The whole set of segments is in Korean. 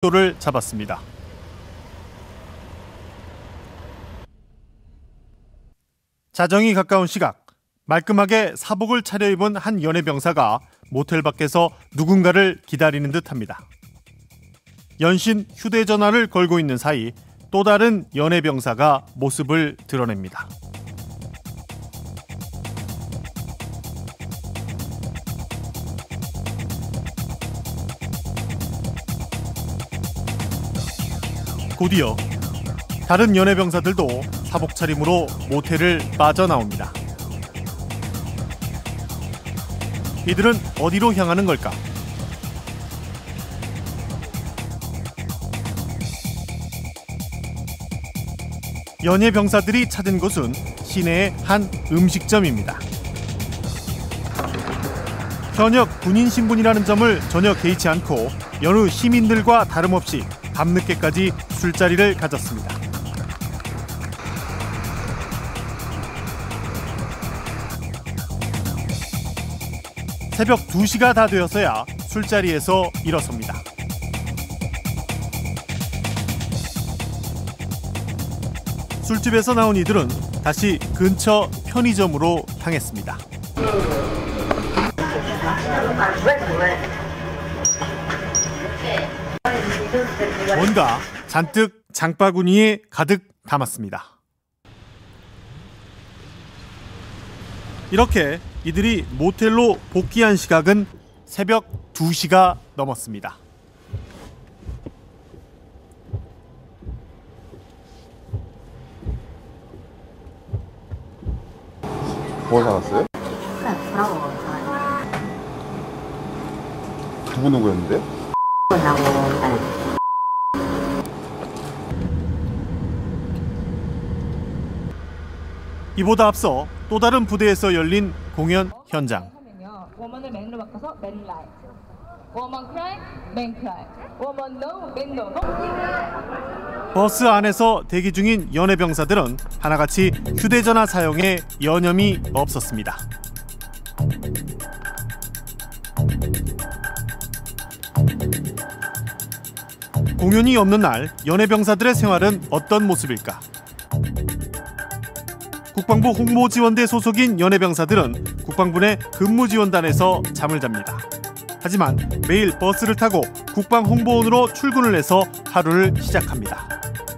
를 잡았습니다. 자정이 가까운 시각, 말끔하게 사복을 차려입은 한 연해병사가 모텔 밖에서 누군가를 기다리는 듯합니다. 연신 휴대전화를 걸고 있는 사이 또 다른 연해병사가 모습을 드러냅니다. 곧이어 다른 연해병사들도 사복 차림으로 모텔을 빠져나옵니다. 이들은 어디로 향하는 걸까? 연해병사들이 찾은 곳은 시내의 한 음식점입니다. 현역 군인 신분이라는 점을 전혀 개의치 않고 여느 시민들과 다름없이 밤늦게까지 술자리를 가졌습니다. 새벽 2시가 다 되어서야 술자리에서 일어섭니다. 술집에서 나온 이들은 다시 근처 편의점으로 향했습니다. 뭔가 잔뜩 장바구니에 가득 담았습니다. 이렇게 이들이 모텔로 복귀한 시각은 새벽 2시가 넘었습니다. 뭐 사왔어요? 누구였는데? 이보다 앞서 또 다른 부대에서 열린 공연 현장. 버스 안에서 대기 중인 연해병사들은 하나같이 휴대전화 사용에 여념이 없었습니다. 공연이 없는 날 연해병사들의 생활은 어떤 모습일까? 국방부 홍보지원대 소속인 연해병사들은 국방부 내 근무지원단에서 잠을 잡니다. 하지만 매일 버스를 타고 국방홍보원으로 출근을 해서 하루를 시작합니다.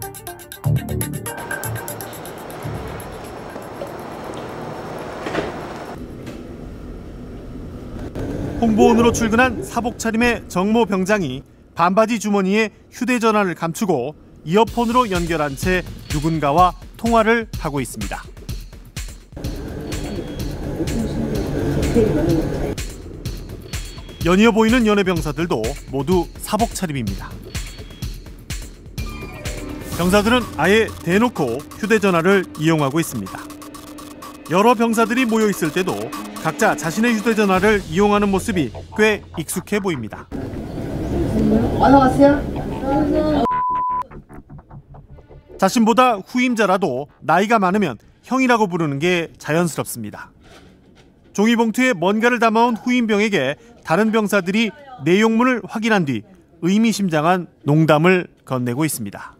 홍보원으로 출근한 사복 차림의 정모 병장이 반바지 주머니에 휴대전화를 감추고 이어폰으로 연결한 채 누군가와 통화를 하고 있습니다. 연이어 보이는 연해병사들도 모두 사복 차림입니다. 병사들은 아예 대놓고 휴대전화를 이용하고 있습니다. 여러 병사들이 모여 있을 때도 각자 자신의 휴대전화를 이용하는 모습이 꽤 익숙해 보입니다. 안녕하세요. 자신보다 후임자라도 나이가 많으면 형이라고 부르는 게 자연스럽습니다. 종이봉투에 뭔가를 담아온 후임병에게 다른 병사들이 내용물을 확인한 뒤 의미심장한 농담을 건네고 있습니다.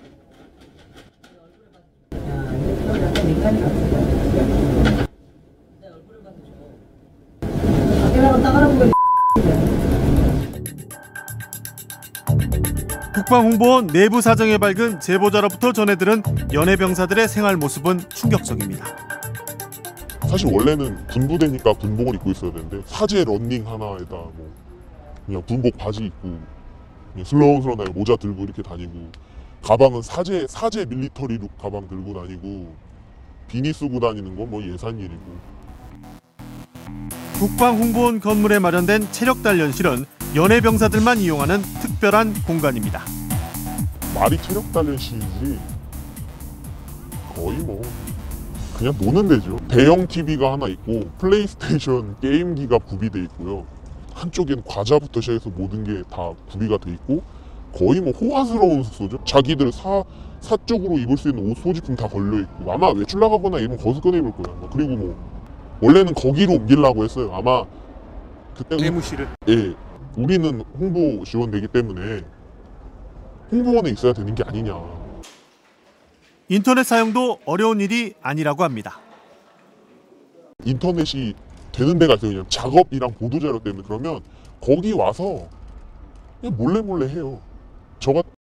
국방홍보원 내부 사정에 밝은 제보자로부터 전해들은 연해병사들의 생활 모습은 충격적입니다. 사실 원래는 군부대니까 군복을 입고 있어야 되는데 사제 런닝 하나에다 뭐 그냥 군복 바지 입고 그냥 슬렁슬렁하게 모자 들고 이렇게 다니고, 가방은 사제 밀리터리룩 가방 들고 다니고, 비니 쓰고 다니는 건 뭐 예산일이고. 국방홍보원 건물에 마련된 체력단련실은 연해병사들만 이용하는 특별한 공간입니다. 말이 체력단련실이 거의 뭐 그냥 노는 데죠. 대형 TV가 하나 있고 플레이스테이션 게임기가 구비돼 있고요. 한쪽엔 과자부터 시작해서 모든 게 다 구비가 돼 있고, 거의 뭐 호화스러운 숙소죠. 자기들 사적으로 입을 수 있는 옷 소지품 다 걸려 있고, 아마 외출 나가거나 이러면 거기서 꺼내 입을 거야. 그리고 뭐 원래는 거기로 옮기려고 했어요. 아마 그때 내무실을. 예, 우리는 홍보 지원되기 때문에 홍보원에 있어야 되는 게 아니냐. 인터넷 사용도 어려운 일이 아니라고 합니다. 인터넷이 되는 데가 있어요. 그냥 작업이랑 보도자료 때문에. 그러면 거기 와서 그냥 몰래 해요. 저 같은